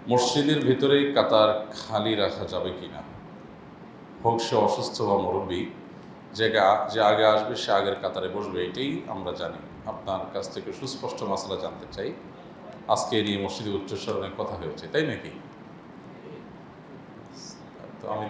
মসজিদের ভিতরে কাতার খালি রাখা যাবে কি না, হোক সে অসুস্থ বা মুরব্বী, যে আগে আসবে সে আগের কাতারে বসবে, এটাই আমরা জানি। আপনার কাছ থেকে সুস্পষ্ট মশলা জানতে চাই। আজকে নিয়ে মসজিদে উচ্চস্বরণের কথা হয়েছে, তাই নাকি? তো আমি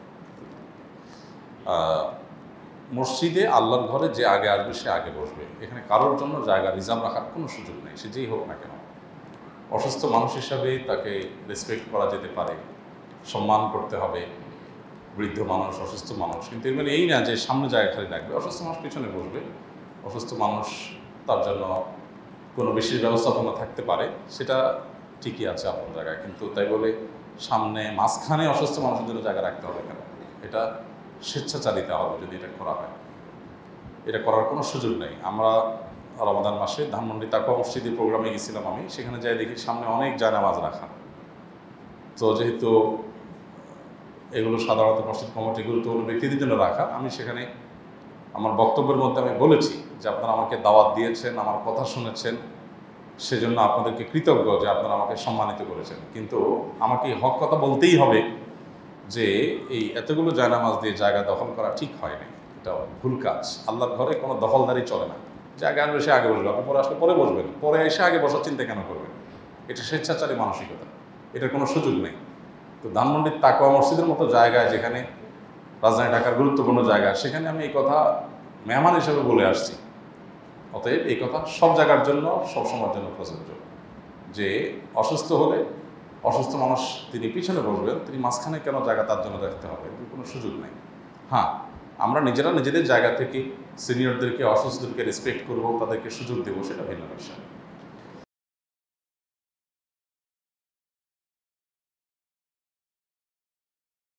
মসজিদে আল্লাহর ঘরে যে আগে আসবে সে আগে বসবে, এখানে কারোর জন্য জায়গা রিজার্ভ রাখার কোনো সুযোগ নেই, সে যেই হোক না কেন। অসুস্থ মানুষ হিসাবে তাকে রেসপেক্ট করা যেতে পারে, সম্মান করতে হবে। বৃদ্ধ মানুষ, অসুস্থ মানুষ, কিন্তু এর মানে এই না যে সামনে জায়গা খালি রাখবে, অসুস্থ মানুষ পিছনে বসবে। অসুস্থ মানুষ তার জন্য কোনো বিশেষ ব্যবস্থাপনা থাকতে পারে, সেটা ঠিকই আছে আপনার জায়গায়, কিন্তু তাই বলে সামনে মাঝখানে অসুস্থ মানুষের জন্য জায়গা রাখতে হবে কেন? এটা স্বেচ্ছাচারিতা হবে যদি এটা করা হয়, এটা করার কোনো সুযোগ নেই। আমরা রমাদান মাসে ধানমন্ডি তাকওয়া মসজিদে প্রোগ্রামে গেছিলাম, আমি সেখানে যাই দেখি সামনে অনেক জায়নামাজ রাখা। তো যেহেতু এগুলো সাধারণত মসজিদ কমিটি গুরুত্বপূর্ণ ব্যক্তিদের জন্য রাখা, আমি সেখানে আমার বক্তব্যের মধ্যে আমি বলেছি যে আপনারা আমাকে দাওয়াত দিয়েছেন, আমার কথা শুনেছেন, সেজন্য আপনাদেরকে কৃতজ্ঞ যে আপনারা আমাকে সম্মানিত করেছেন, কিন্তু আমাকে হক কথা বলতেই হবে যে এই এতগুলো জায়নামাজ দিয়ে জায়গা দখল করা ঠিক হয় না, এটা ভুল কাজ। আল্লাহর ঘরে কোনো দখলদারি চলে না। যে আগে আসবে সে আগে বসবে, আপনি পরে আসলে পরে বসবেন, পরে এসে আগে বসার চিন্তা কেন করবেন? এটা স্বেচ্ছাচারী মানসিকতা, এটার কোনো সুযোগ নেই। তো ধানমন্ডির তাকওয়া মসজিদের মতো জায়গায়, যেখানে রাজধানী ঢাকার গুরুত্বপূর্ণ জায়গা, সেখানে আমি এই কথা মেহমান হিসেবে বলে আসছি। অতএব এই কথা সব জায়গার জন্য, সব সময়ের জন্য প্রযোজ্য যে অসুস্থ হলে অসুস্থ মানুষ তিনি পিছনে বসবেন, তিনি মাঝখানে কেন জায়গা তার জন্য রাখতে হবে? কোনো সুযোগ নেই। হ্যাঁ, আমরা নিজেরা নিজেদের জায়গা থেকে সিনিয়রদেরকে, অসুস্থদেরকে রেসপেক্ট করবো, তাদেরকে সুযোগ দেবো, সেটা ভিন্ন বিষয়।